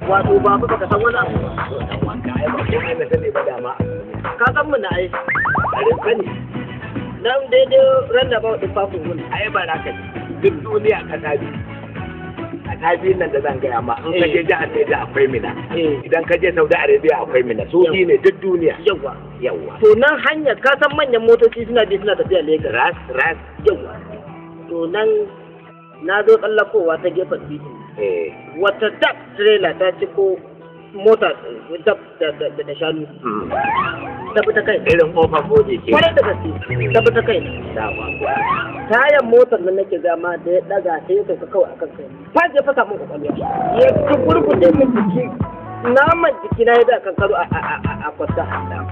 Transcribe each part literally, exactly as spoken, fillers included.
wato ba ba ka san wani abu ba. Dan wanka ai ba komai na sani ba dama. Ka san mun na ai. A rinka ne. Nan daidai ran da ba din fafin gun. Ai ba raka duk duniya ka tabi. A tabi nan da zan gaya ma in ka je jihar Niger akwai Mina. Idan ka je Saudi Arabia akwai Mina. Su ne duk duniya. Yawa. Yawa. To nan hanyar ka san manyan motoci suna bi suna tafiya Lagos. Ras ras. Yawa. To nan na zo tsallakowa ta gefen titin. Eh. Wata dab trailer ta ci ko mota dab da shanu. Ta bi ta kai. Irin kofar bode ke. Kwarai da gaske. Ta bi ta kai. Dama. Tayan motar nan nake gama da ya daga sai ya sauka kawai akan kai. Fa je fasa min kwakwalwa. Ya ci gurgurde min jiki. Naman jiki na ya da kankaro a a a a kwata.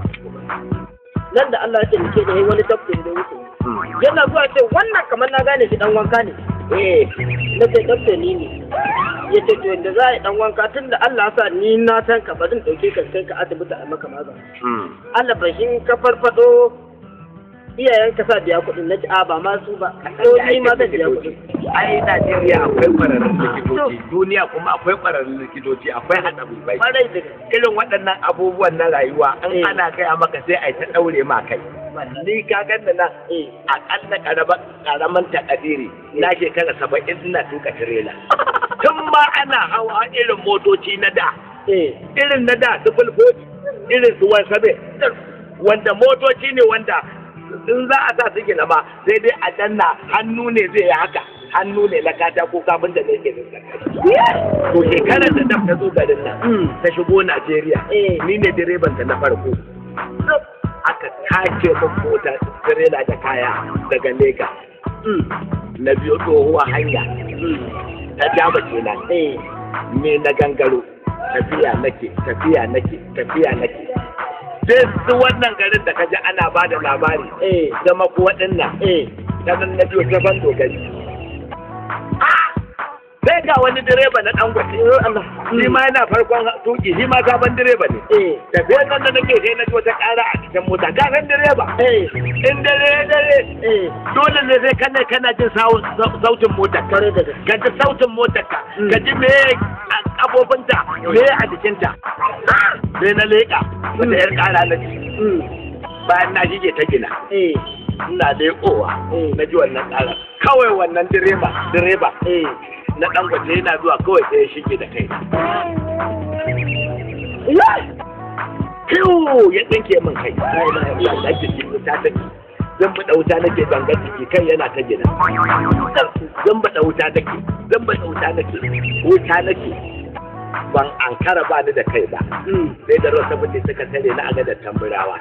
Nan da Allah ya ce nake da wani tafsiri da wuce. Yana zuwa ce wannan kamar na gane shi dan wanka ne. Eh, na ce tafsiri ne. Ya ce to yanda za a yi dan wanka tun da Allah ya sa ni na san ka ba zan dauke ka kai ka asibiti a maka magani. Allah bashin ka farfado iyayen ka sa biya kuɗin na ci a ba ma su ba ko ni ma zan biya kuɗin. Ai Najeriya akwai ƙwararrun likitoci, duniya kuma akwai ƙwararrun likitoci, akwai haɗa bai. Ƙwarai da Irin waɗannan abubuwan na rayuwa an ana gaya maka sai a yi ta ɗaure ma kai. Ni ka ganna nan aƙalla ƙaramin takadiri na shekara saba'in ina tuka tirela. Tun ma ana hawa irin motoci na da, irin na da su fulfoti, irin su wansabe, wanda motoci ne wanda in za a sa su gina ma sai dai a danna hannu ne zai yi haka hannu ne na katako kafin da nake da to shekarar da daf ta zo garin nan ta shigo Najeriya ni ne direban ta na farko aka take min mota tirela da kaya daga Lagos na biyo tsohuwa hanya ta jaba kenan me na gangaro tafiya nake tafiya nake tafiya nake sai su wannan garin da kaji ana ba da labari zama ko waɗannan ta nan na biyo ta ban dogari sai ga wani direba na ɗan gwate shi ma yana farkon tuki shi ma sabon direba ne tafiyar nan da nake sai na ji wata ƙara a cikin mota ka san direba in dare dare dole ne sai kana kana jin sautin motar ka ka ji sautin motar ka ka ji me kafofinta me a jikinta sai na leƙa wata yar ƙara na ji bayan na shige ta gina ina leƙowa na ji wannan ƙara kawai wannan direba direba na ɗan gwaje yana zuwa kawai sai ya shige da kai kiwu ya tsinke min kai na jiki ta take zan baɗa wuta nake gangar jiki kai yana ta gina zan baɗa wuta nake zan baɗa wuta nake wuta nake ban ankara ba ni da kai ba sai da rasa mutum suka tare na aga da tamburawa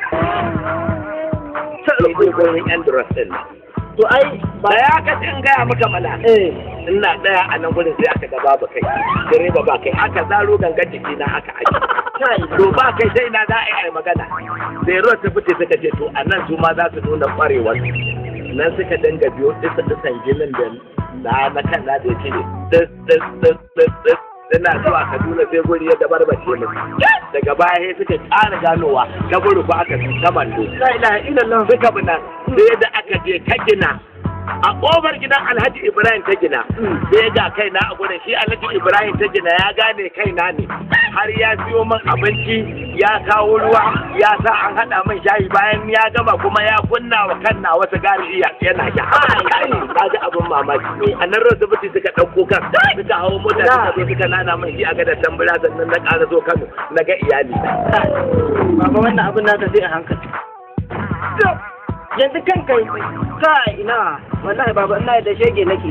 sai dai gurin yan duras din nan to ai ba ya ka in gaya maka mana ina daya a nan gurin sai aka ga babu kai direba ba kai aka zaro gangar jiki na aka aji to ba kai sai na za a yi magana sai ruwa ta fice suka ce to a nan su ma za su nuna kwarewar nan suka dinga biyo disa disan jinin da na na kan na da yake dis dis dis dis dis ina zuwa Kaduna sai guri ya dabarbace mu daga baya sai suka ƙara ganowa ta guri ko aka fi kamando la ilaha illallah suka bi nan sai da aka je ta gina a ƙofar gidan Alhaji Ibrahim ta gina sai ga kaina a gurin shi Alhaji Ibrahim ta gina ya gane kaina ne har ya siyo min abinci ya kawo ruwa ya sa an haɗa min shayi bayan ya gama kuma ya kunna wa kanna wasu gari yana sha ka ji abin mamaki a nan rasibiti suka ɗauko kan suka hawo mota suka zo suka nana min shi a gadar tambura sannan na ƙara zo Kano na ga iyali baba wannan abin naka sai a hankali yanzu kan kai kai ina wallahi baba ina da shege nake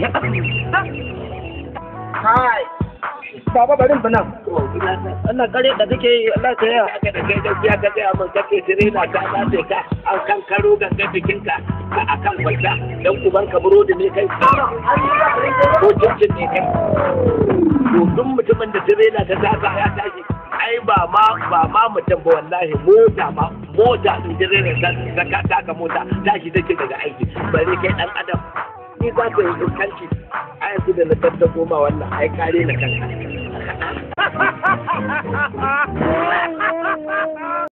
kai baba barin fa nan Allah kare da kake Allah ta yaya aka da kai da biya ka tsaya mun kake direna ta ba sai ka an kan karo gangan jikinka a kan kwalta dan uban ka burodi ne kai ko cincin ne kai to duk mutumin da direna ta taka ya tashi ai ba ma ba ma mutum ba wallahi mota ma mota din direna ta ta taka mota tashi take daga aiki bare kai dan adam ni za ka yi dukkanci a yanzu da na tattako ma wannan ai kare na kanka